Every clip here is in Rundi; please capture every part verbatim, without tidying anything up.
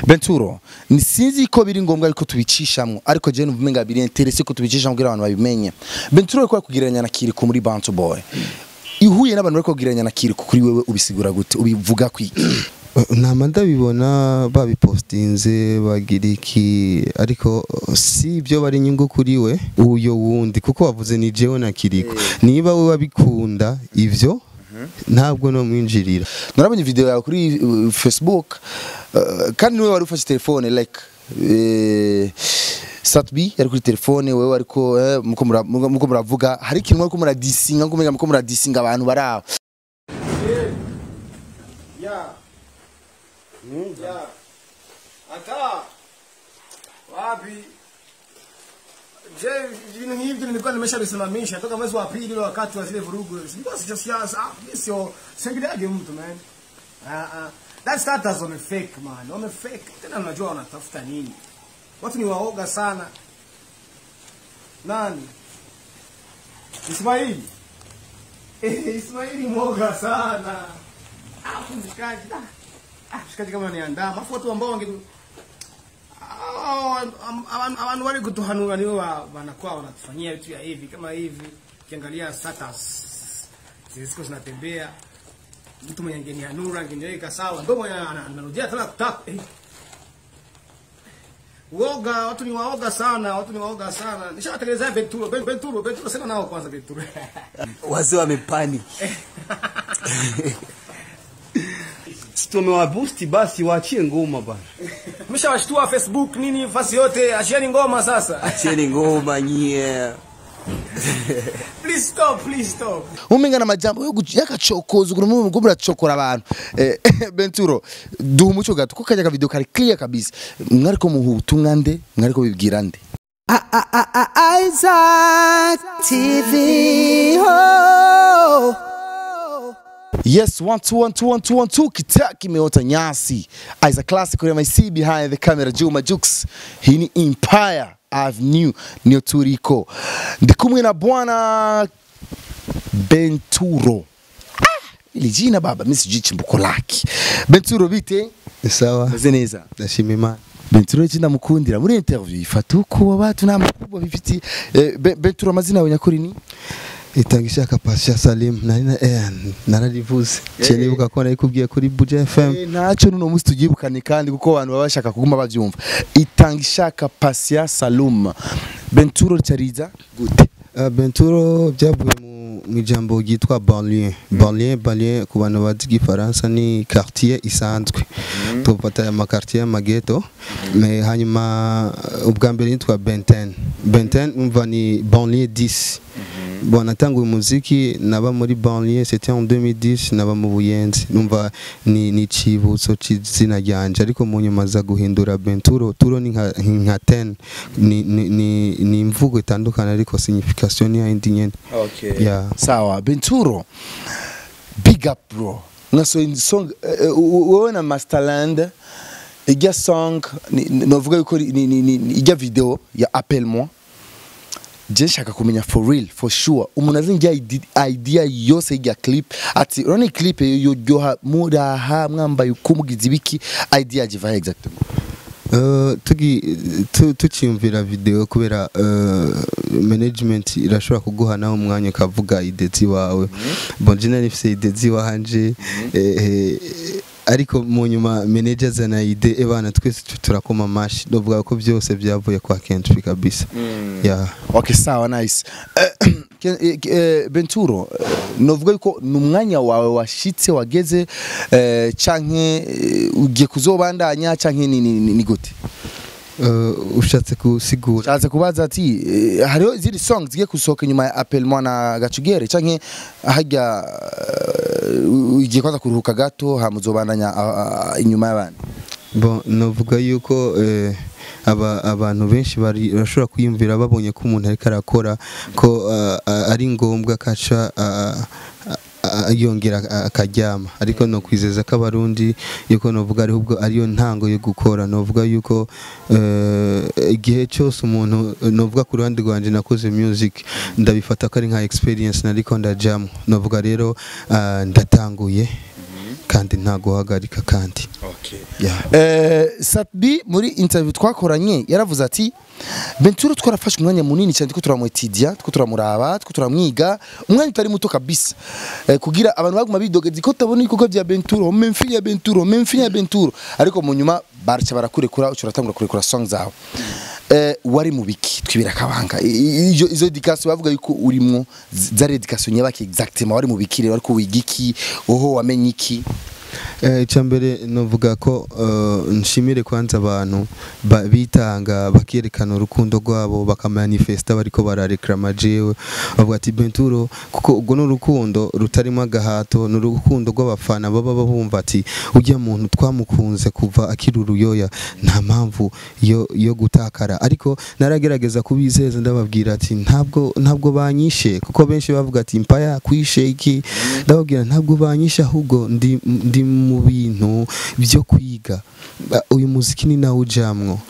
BAIN TURO ni sinzi ko biri ngombwa ariko tubicishamwe ariko je nuvumenga biri interesse ko tubicishamwe kugira abantu babimenye. BAIN TURO ko kugiranya na KIRIKOU muri Bantu Boy. Ihuye n'abantu bariko kugiranya na KIRIKOU kuri wewe ubisigura gute ubivuga kwiki? Nama ndabibona babipostinze bagira iki ariko si ibyo bari inyungu kuri we uyo wundi kuko wavuze ni jewe na KIRIKOU niba we wabikunda ivyo ntabwo no mwinjirira. Narabonye video yawe kuri uh, Facebook uh, kandi niwe wari ufashe telefone like eh Satbi yari kuri telefone wewe ariko eh, muko muko muravuga hari ikintu ariko muradisinga nkumenya muko muradisinga abantu baraho. Ya. Ya. Ata. Wapi? Je, vino hivi nilikuwa nimeshabisimamisha toka mwezi wa pili wakati wa zile vurugu. Sikuwa sio siasa, sio singiliaje mtu man. Ah ah. That starters on a fake man. On a fake. Tena unajua wanatafuta nini? Watu ni waoga sana. Nani? Ismaili. Eh, Ismaili mwoga sana. Ah, mshikaji. Ah, mshikaji kama niandaa. Mafu watu ambao wange abantu wali kutuhanura niwe wanakuwa wanatufanyia vitu ya hivi kama hivi. Ukiangalia status zisiko zinatembea. Mtu mwenye angenihanura angeniweka sawa. Ndio mwenye anarudia tena kutaka. Eh. Woga, watu ni waoga sana, watu ni waoga sana. Nishawatekelezea BAIN TURO, BAIN TURO, BAIN TURO sema nao kwanza BAIN TURO. Wazee wamepanic. Tumewabusti basi waachie ngoma bana. Mshawashtua Facebook nini fasi yote, achieni ngoma sasa. Achieni ngoma nyie. Please stop, please stop. Umenga na majambo yo yakachokoza ukuntu ngo muracokora abantu. Eh BAIN TURO duha umuco gato ko kajya ka video kari clear kabisa. Mwariko muhu ubutumwa nde, mwariko bibwira nde. Isaac T V ho. Yes, one two one two one two one two kitaki meota nyasi. Isaac classic kuri M C behind the camera Juma Jux. Hii ni Empire Avenue New Turiko. Ndikumwe na bwana BAIN TURO. Ah, ili jina baba mimi sijui chimbuko lake. BAIN TURO bite? Sawa. Zeneza. Ndashimima. BAIN TURO cyenda mukundira muri interview ifatuko wabatu n'amakuru bifiti BAIN TURO amazina yawe nyakuri ni Itangisha kapasha Salim nari eh nararivuze cyane buka ko narikubwiye kuri Buja F M ntacyo nuno musi tugibukane kandi kuko abantu babashaka kuguma bavyumva Itangisha kapasha Salum BAIN TURO cyariza gute BAIN TURO byavuye mu mijambo gitwa banlieue banlieue banlieue ku bantu bazi Faransa ni quartier isanzwe tupata ya makartier mageto mais hanyuma ubwa mbere nitwa BAIN ten BAIN ten umva ni banlieue dix. Bon, natanguye umuziki naba muri banlieue c'était en deux mille dix naba mu Buyenzi numva ni ni cibutso cizina ryanje ariko mu nyuma za guhindura BAIN TURO TURO ni nka nka ten ni ni ni imvugo itandukana ariko signification ya indi nyene. Okay. Yeah. Sawa BAIN TURO big up bro. Naso in song wewe na Masterland ijya song novuga yuko ni ijya video ya Appelle moi. Je shaka kumenya for real for sure umuntu azinjya idea yose ya clip ati roni clip yo yo muda ha mwambaye ukumugiza ibiki idea jiva exactly Uh, tugi tucyumvira video kubera uh, management irashobora kuguha naho umwanya kavuga idezi wawe bon general ifise idezi wanje eh ariko mu nyuma manager zana ide ebana twese turakoma mashi dovuga ko byose byavuye kwa Kendrick kabisa. Yeah. Okay, sawa nice. BAIN TURO novuga yuko numwanya wawe washitse wageze canke ugiye kuzobandanya canke ni gute? Uh, ushatse kusigura ushatse kubaza ati hariho ziri songs zigiye kusohoka nyuma ya Appelle moi na Gacugere canke hajya ugiye kwanza kuruhuka gato hamuzobandanya inyuma y'abandi? Bon, novuga yuko eh, aba abantu benshi bari bashobora kwiyumvira babonye ko umuntu ariko arakora ko uh, ari ngombwa kaca uh, yongera akaryama ariko no kwizeza ko abarundi yuko novuga ari ubwo ariyo ntango yo gukora novuga yuko igihe cyose umuntu novuga ku ruhande rwanje nakoze music ndabifata ko ari nka experience nariko ndajamo novuga rero ndatanguye kandi nta guhagarika kandi. Okay. Yeah. Eh, Satbi muri interview twakoranye yaravuze ati BAIN TURO twarafashe umwanya munini cyane ko turamwetidia two turamuraba two turamwiga umwanya utari muto kabisa eh, kugira abantu baguma bidogeza ko tabona iko bya BAIN TURO memfi ya BAIN TURO memfi ya BAIN TURO ariko mu nyuma barca barakurekura ucuratangura kurekura song zawe eh, wari mu biki twibira kabanga izo izo education bavuga yuko urimo za education nyabaki exactement wari mu biki rero ariko wigiki oho wamenye iki? Eh, Icyambere novuga ko uh, nshimire kwanza abantu bitanga bakerekana urukundo rwabo bakamanifesta bariko barareklama jewe bavuga ati BAIN TURO kuko ubwo n'urukundo rutarimo agahato n'urukundo rw'abafana baba babumva ati ujya muntu twamukunze kuva akiri uruyoya nta mpamvu yo yo gutakara ariko naragerageza kubizeza ndababwira ati ntabwo ntabwo banyishe kuko benshi bavuga ati mpaya kwishe iki ndababwira ntabwo banyishe ahubwo ndi, ndi mu bintu byo kwiga uyu muziki ni nawo ujamwo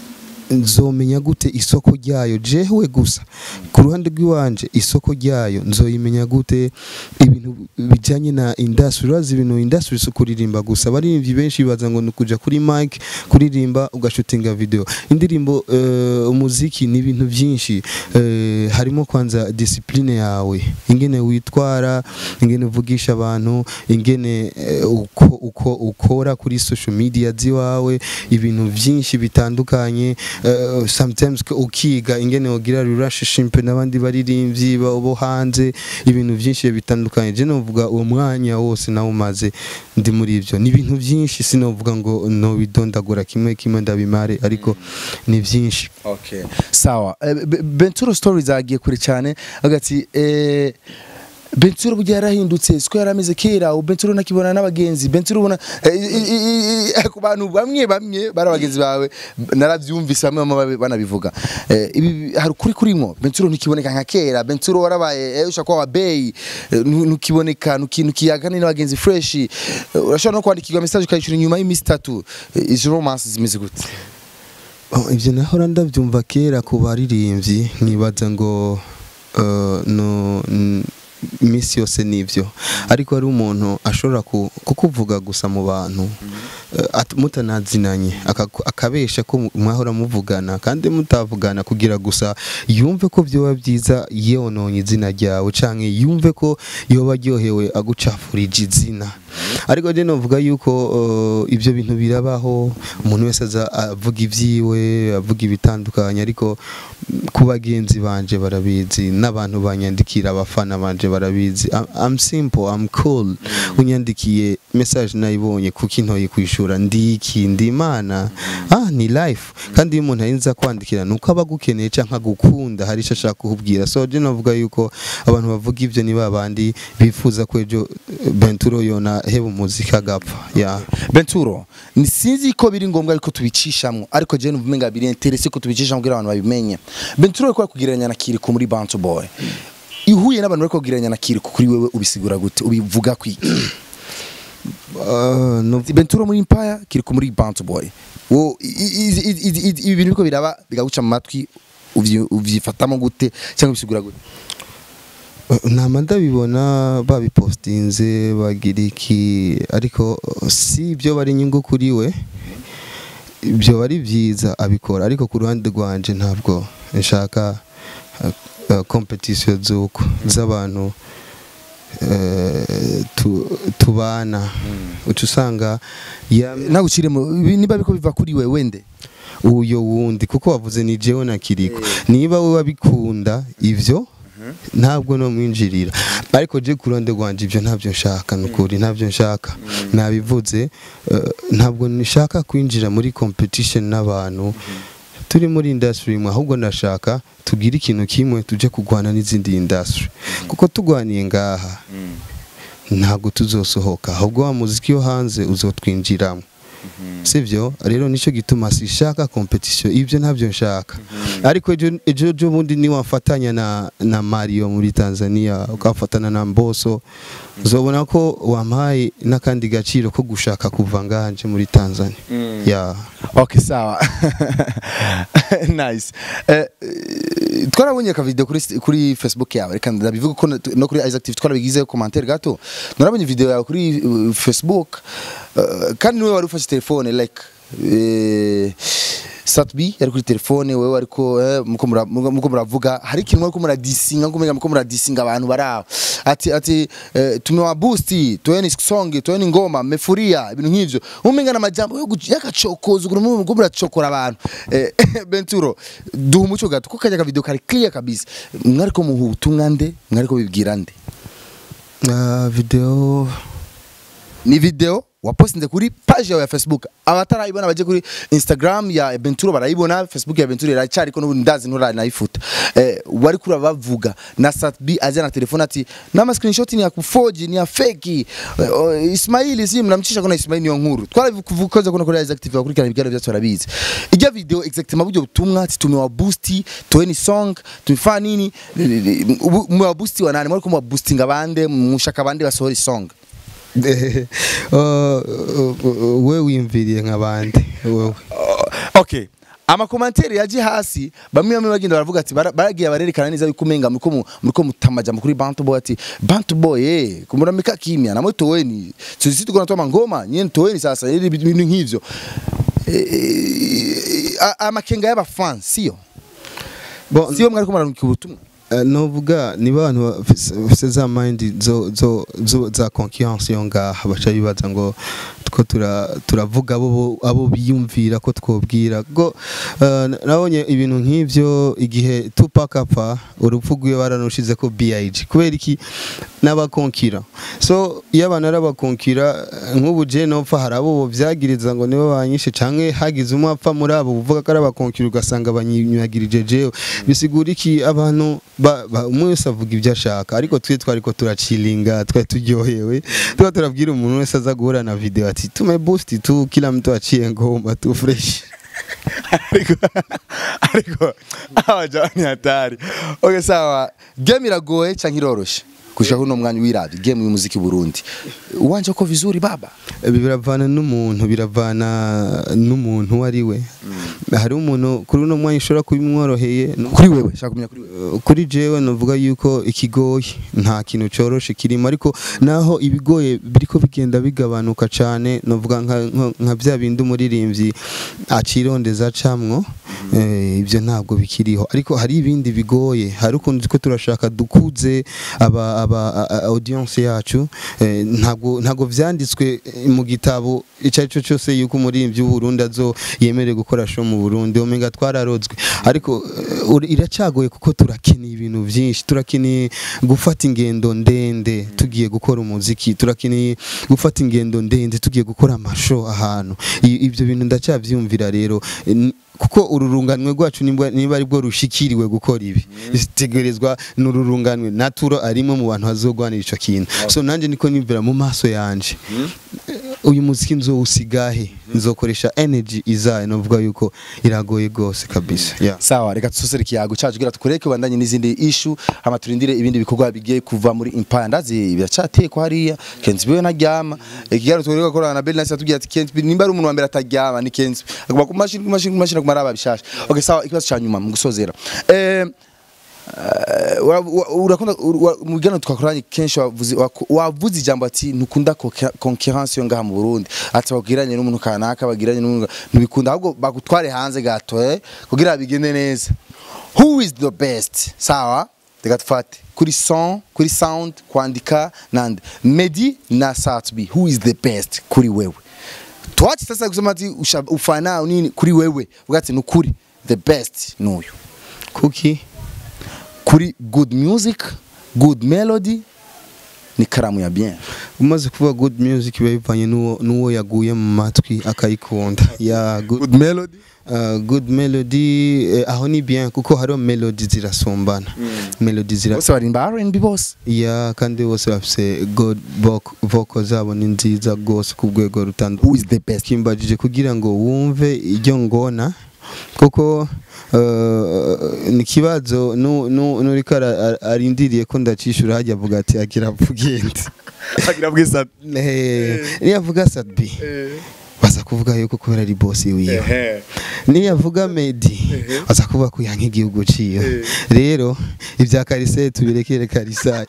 nzomenya gute isoko ryayo jewe gusa ku ruhande rw'iwanje isoko ryayo nzoyimenya gute ibintu bijanye na industry razi ibintu industry so kuririmba gusa baririmbyi benshi baza ngo nukuja kuri mic kuririmba ugashutinga video indirimbo uh, umuziki ni ibintu byinshi uh, harimo kwanza discipline yawe ingene witwara ingene uvugisha abantu ingene uh, uko uko ukora kuri social media ziwawe ibintu byinshi bitandukanye Uh, sometimes ukiga ingene ugira relationship n'abandi baririmbyi bo hanze ibintu byinshi bitandukanye je novuga uwo mwanya wose nawo maze ndi muri ivyo ni ibintu byinshi sinovuga ngo no bidondagura kimwe kimwe ndabimare ariko ni byinshi. Okay, sawa. BAIN TURO stories agiye kure cyane agati eh BAIN TURO burya yarahindutse siko yarameze kera BAIN TURO nakibona n'abagenzi BAIN TURO ubona ku bantu bamwe bamwe barabagenzi bawe naravyumvise bamwe banabivuga ibi hari kuri kurimo BAIN TURO ntikiboneka nka kera BAIN TURO warabaye ushaka wa bay nukiboneka nukiyagane n'abagenzi fresh urashobora no kwandikirwa message ukayishura nyuma y'imisi tatu izo romance zimeze gute? Ivyo nahora ndavyumva kera ku baririmbyi nibaza ngo no imisi yose nivyo ariko ari umuntu ashobora kukuvuga gusa mu bantu mutanazinanye akabesha ko mwahora muvugana kandi mutavugana kugira gusa yumve ko byoba byiza yononye izina ryawe canke yumve ko yoba ryohewe agucafurije izina ariko je novuga yuko uh, ibyo bintu birabaho umuntu wese aza avuga ivyiwe avuga ibitandukanye ariko ku bagenzi banje barabizi n'abantu banyandikira abafana banje barabizi I'm, I'm simple I'm cool unyandikiye message nayibonye kuko intoye kwishura ndiki ndimana ah ni life kandi iyo umuntu ayinza kwandikira nuko abagukeneye canka gukunda hari ico ashaka kuhubwira so je novuga yuko abantu bavuga ivyo ni babandi bifuza kwejo BAIN TURO yona heba umuziki agapfa ya BAIN TURO ni sinzi ko biri ngombwa ariko tubicishamwe ariko je numvumenga biri interesse ko tubicishamwe kugira abantu babimenye BAIN TURO ko kugereranya na Kirikou muri Bantu Boy ihuye n'abantu bariko kugereranya na Kirikou kuri wewe ubisigura gute ubivuga kwiki? Uh, no BAIN TURO muri Empire Kirikou muri Bantu Boy wo ibi bintu biko biraba bigaguca mu matwi uvyifatamo gute cyangwa bisigura gute? Nama ndabibona babipostinze bagira iki ariko si ibyo bari inyungu kuri we ibyo bari byiza abikora ariko ku ruhande rwanje ntabwo nshaka uh, competition zuko z'abantu uh, tu, tubana mm. ucusanga nagucire niba biko biva kuri we wende uyo wundi kuko wavuze ni jewe na Kirikou niba we wabikunda ivyo ntabwo no mwinjirira ariko je kuronde rwanje ibyo ntabyo nshaka nukuri ntabyo nshaka nabivuze ntabwo nishaka kwinjira muri competition n'abantu turi muri industry mwe ahubwo ndashaka tugira ikintu kimwe tuje kugwana n'izindi industry kuko tugwaniye ngaha ntabwo tuzosohoka ahubwo wa muziki yo hanze uzotwinjiramo sivyo rero nico gituma sishaka competition ivyo ntabyo nshaka ariko ejo ejo bundi ni wafatanya na na Mario muri Tanzania ukafatana na Mboso uzobona ko wampaye nakandi gaciro ko gushaka kuva nganje muri Tanzania mm. yeah okay sawa nice eh twarabonye ka video kuri kuri Facebook yawe reka ndabivuga ko no kuri Isaac T V twarabigize commentaire gato narabonye video yawe kuri uh, Facebook uh, kandi niwe wari ufashe telefone like eh Satbi yari kuri telefone wewe ariko muko muko muravuga hari ikintu ariko muradisinga ngumenga muko muradisinga abantu baraho ati ati tumewa boost toeni song toeni ngoma mefuria ibintu nk'ivyo umenga na majambo yo yakacokoza ukuntu muko muracokora abantu BAIN TURO duha umuco gato ko kajya ka video kari clear kabisa mwariko muhu ubutumwa nde mwariko bibwira nde uh, video ni video wapostinze kuri page ya Facebook abatarayibona baje kuri Instagram ya BAIN TURO barayibona Facebook ya BAIN TURO iracari ko n'ubundi ndazi ntura nayifuta eh wari kura bavuga na Satbi azana telefone ati nama screenshot ni ya kufoji ni ya fake uh, Ismail si mnamcisha kuna Ismail niyo nkuru twaravukoza kuna kuri Isaac T V kuri kana bigaro byacu barabizi ijya video exactement buryo butumwa ati tumewa boost toeni song tufa nini mu boost wa nani mwari ko mu boosting abande mushaka abande basohora song we wimviriye nk'abandi wewe okay ama commentaire yaje hasi bamwe bamwe bagenda baravuga ati baragiye barerekana neza yuko umenga muriko muriko mutamaja muri Bantu Boy ati Bantu Boy eh kumuramika kimya namwe toweni sisi tuko natoma ngoma nyene toweni sasa ili bintu nk'ivyo amakenga y'aba fans sio bon sio mwari kumaranuka ubutumwa novuga ni bantu bafise za mind zo zo zo za concurrence yonga bacha bibaza ngo tuko turavuga abo abo biyumvira ko twobwira go nabonye ibintu nk'ivyo igihe Tupac apfa urupfuguye baranushize ko B I G kubera iki n'abakonkira so yabana arabakonkira nk'ubu je nopfa harabo byagiriza ngo nibo banyishe canke hagize umwapfa muri abo uvuga ko arabakonkira ugasanga banyanyagirije je bisigura iki abantu umwe wese avuga ibyo ashaka ariko twe twariko turachilinga twa turyohewe twa turabwira umuntu wese aza guhura na video ati tume boost tu kila mtu aciye ngoma tu fresh ariko ariko abajani hatari okay sawa game iragoye canke iroroshe kushaka uno mwanya w'iradi game y'umuziki Burundi uwanje ko vizuri baba biravana n'umuntu biravana n'umuntu wariwe hari umuntu kuri uno mwanya ushobora kubimworoheye kuri wewe shaka kumenya kuri wewe kuri jewe novuga yuko ikigoye nta kintu coroshe kirimo ariko naho ibigoye biriko bigenda bigabanuka cyane novuga nka bya bindi umuririmbyi acirondeza camwo ibyo ntabwo bikiriho ariko hari ibindi bigoye hari ukuntu ko turashaka dukuze aba aba audience yacu ntabwo ntabwo vyanditswe mu gitabo icyo cyose yuko umuririmbyi w'Uburundi azo yemere gukora show mu Burundi omenga twararozwe ariko iracagoye kuko turakeneye ibintu byinshi turakeneye gufata ingendo ndende tugiye gukora umuziki turakeneye gufata ingendo ndende tugiye gukora amashow ahantu ibyo bintu ndacyavyumvira rero kuko ururunganwe rwacu niba ari bwo rushikiriwe gukora ibi tegerezwa n'ururunganwe naturo arimo mu bantu hazogwanira ico kintu so nanje niko nimvira mu maso yanje uyu muziki nzo usigahe nzokoresha energy izaye novuga yuko iragoye gose kabisa yeah. Sawa reka tusosere ikiyago cyacu gira tukureke bandanye n'izindi issue amaturindire ibindi bikorwa bigiye kuva muri Empire ndazi biracateye ko hariya Kenzi biwe naryama ikigaro tureka korana na Belnasi atubwiye ati Kenzi nimba ari umuntu wa mbere ataryama ni Kenzi aguma ku machine ku machine ku machine kumaraba bishasha okay sawa ikibazo cyanyuma mu gusozera eh urakunda mugana twakoranye kenshi wavuze wavuze ijambo ati ntukunda concurrence yo ngaha mu Burundi ati bagiranye n'umuntu kanaka bagiranye n'umuntu ntibikunda ahubwo bagutware hanze gato eh kugira bigende neza who is the best sawa reka tufate kuri son kuri sound kwandika nande Medi na Satbi who is the best kuri wewe twachi sasa kusema ati ufana nini kuri wewe ugati nukuri the best nuyu kuki kuri good music good melody ni karamu ya bien. umaze kuvuga good music biba bivanye n'uwo n'uwo yaguye mu matwi akayikunda ya good, Good melody. Uh, good melody eh, aho ni bien kuko hariho melody zirasumbana mm. melody zira Bose barimba R and B bose. ya kandi bose bafise good vocal zabo ni nziza gose ku rwego rutandukanye. Who is the best? Kimbajije kugira ngo wumve iryo ngona kuko uh, ni kibazo nuri kara arindiriye ko ndacishura hajya avuga ati akira vugende Agira bwisa. eh niyavuga Sadbi baza kuvuga yuko kubera ari boss wiwe niyavuga Medi baza kuvuga ko yanka igihugu ciyo rero ibya Karise tubirekere Karisa.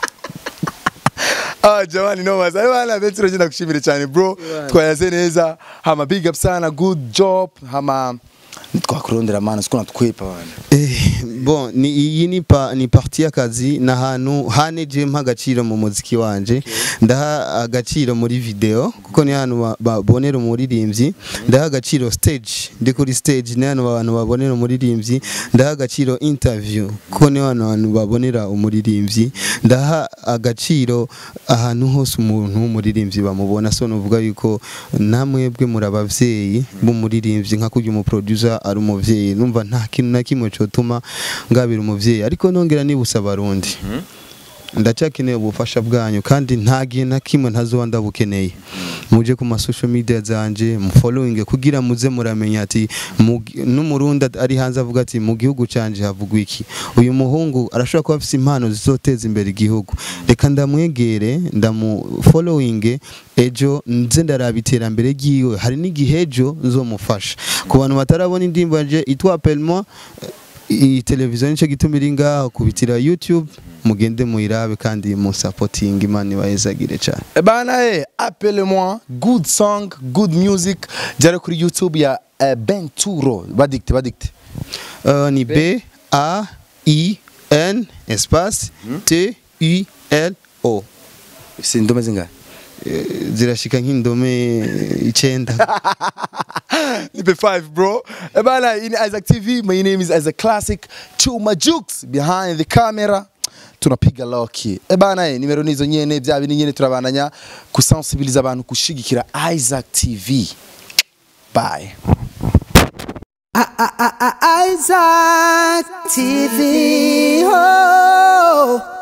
Ah jamani no maza bana beturo jina kushimira cyane bro twayaze neza hama big up sana good job hama twakurondera mana siko natwepa bana eh bon ni iyi ni pa ni partie y'akazi na hanu haneje mpagaciro mu muziki wanje okay. Ndaha agaciro muri video kuko ni hanu babonera umuririmbyi ndaha agaciro stage ndi kuri stage ni hanu abantu babonera umuririmbyi ndaha agaciro interview kuko ni hanu abantu babonera umuririmbyi ndaha agaciro ahantu hose umuntu umuririmbyi bamubona so nuvuga yuko namwebwe murabavyeyi b'umuririmbyi nka kujya umu producer ari umuvyeyi numva nta kintu na kimwe cyotuma ngabira umuvyeyi ariko nongera nibusa abarundi ndacakeneye ubufasha bwanyu kandi nta gihe na kimwe ntazoba ndabukeneye muje ku ma social media zanje mu following kugira muze muramenya ati n'umurundi ari hanze avuga ati mu gihugu canje havugwa iki uyu muhungu arashobora kuba afite impano zizoteza imbere igihugu reka ndamwegere ndamu following ejo nze ndarabitera mbere giwe hari n'igihe ejo nzomufasha ku bantu batarabona indimbo yanje itwa Pelmo i televiziyo nico gitumira ngaho kubitira YouTube mugende muirabe kandi mu supporting imani bayezagire cyane. E bana eh appelle-moi good song good music jare kuri YouTube ya uh, BAIN TURO badikte badikte uh, ni B A I N espace T U L O sindome zinga zirashika nk'indome icenda. Nipe five bro. E bana in Isaac T V my name is Isaac Classic Chuma Jukes behind the camera. Tunapiga loki. E bana eh nimero nizo nyene bya bini nyene turabandanya kusensibiliza abantu kushigikira Isaac T V. Bye. Isaac T V. Oh.